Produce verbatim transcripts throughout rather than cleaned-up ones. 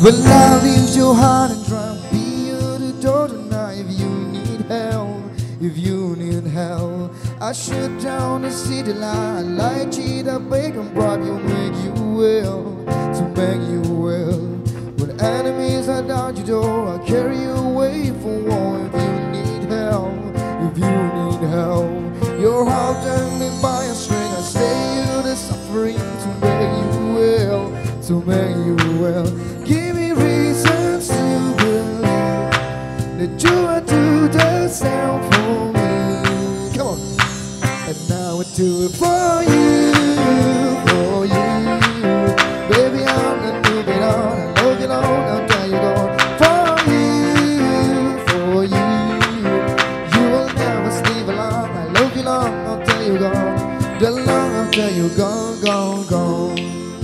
When love leaves your heart and try to be at the door tonight. If you need help, if you need help, I shut down the city light, light cheat, I beg and bribe you, make you well, to make you well. When enemies are down your door, I'll carry you away from war. If you need help, if you need help, your heart hanging by a string, I stay you the suffering to make you well, to make you well. Give me reasons to believe that you are do the same for me. Come on. And now I do it for you, for you. Baby, I'm not moving on. I love you long, I'll tell you go. For you, for you. You will never sleep alone. I love you long, I'll tell you go. The long after you gone, gone, gone.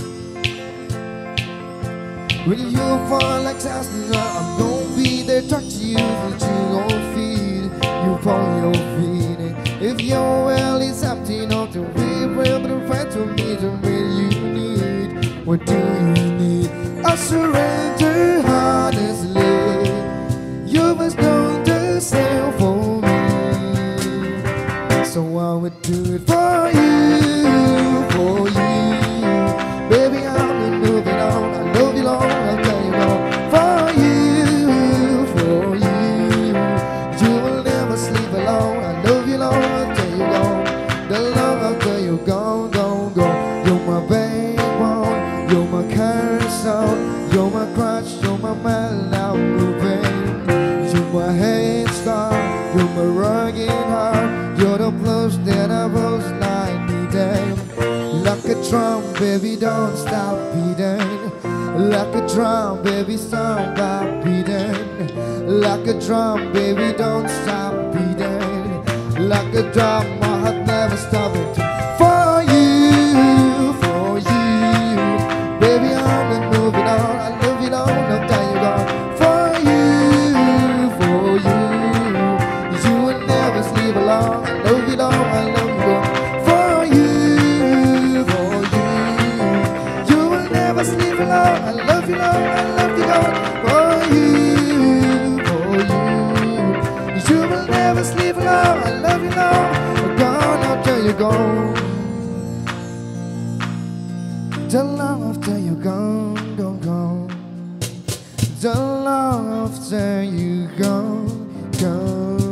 When you fall like Tasman, I'm gonna be there, talk to you, but you gon' feed, you upon your feet. And if your well is empty, not to be brave, but a friend to me, to me you need. What do you need? I surrender honestly. You must know the same for me. So I would do it for you, for you. Baby, I'm not moving on. I love you long, I'll tell you long. For you, for you. You will never sleep alone. I love you long, I'll tell you long. The long after you gone, gone, gone. You're my backbone, you're my cornerstone, you're my crutch, you're my man now moving. You're my head start, you're my rugged heart. You're the blues that I was like me day. Like a drum, baby, don't stop beating. Like a drum, baby, stop beating. Like a drum, baby, don't stop beating. Like a drum, my heart never stopping. For you, for you. Baby, I'm not moving on. I love you long, no time you gone. For you, for you. You will never sleep alone. I love you long, I love you long. For you, for you. You will never sleep alone. I love you long, I love you long. For you, for you. You will never sleep alone. I love you long. Gone after you gone. The long after you gone, gone, gone. The long after you gone, gone.